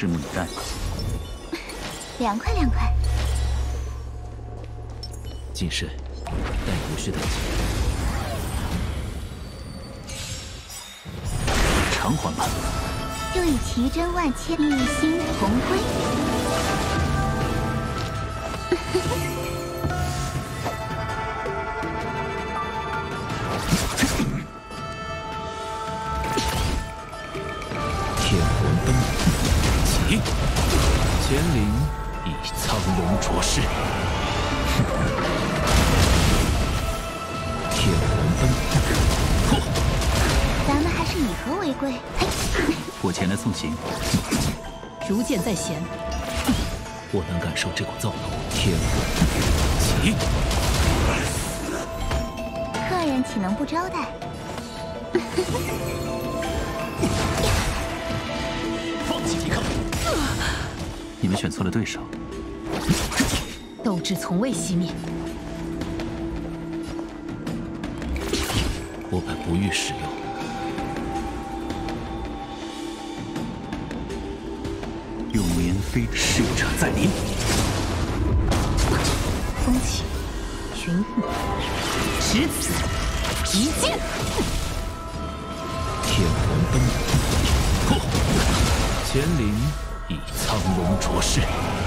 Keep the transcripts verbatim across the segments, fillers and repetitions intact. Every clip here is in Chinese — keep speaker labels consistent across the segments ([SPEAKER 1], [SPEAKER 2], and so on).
[SPEAKER 1] 拭目以待。
[SPEAKER 2] 凉快凉快。
[SPEAKER 1] 谨慎，但无需担心。偿还吧。
[SPEAKER 2] 就以奇珍万千，一心同归。
[SPEAKER 1] 天魂奔起，乾灵以苍龙着世。天魂奔破，
[SPEAKER 2] 咱们还是以和为贵。嘿，
[SPEAKER 1] 我前来送行。
[SPEAKER 3] 如剑在弦，
[SPEAKER 1] 我能感受这股躁动。天魂起，
[SPEAKER 2] 客人岂能不招待？
[SPEAKER 1] 放弃抵抗！你们选错了对手。
[SPEAKER 3] 斗志从未熄灭。
[SPEAKER 1] 我本不欲使用。用绵飞，逝者在临。
[SPEAKER 3] 风起，云雾，持此一剑。
[SPEAKER 1] 天魂奔破，乾灵以苍龙着世。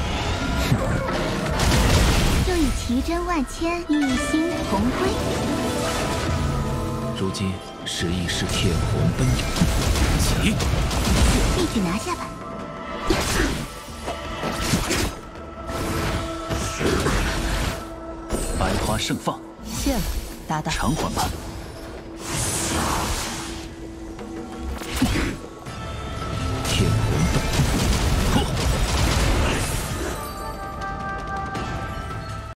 [SPEAKER 2] 就以奇珍万千，一心同归。
[SPEAKER 1] 如今实亦是天魂奔起，
[SPEAKER 2] 一举拿下吧。
[SPEAKER 1] 白花盛放，
[SPEAKER 3] 谢了，搭档。
[SPEAKER 1] 偿还吧。天魂奔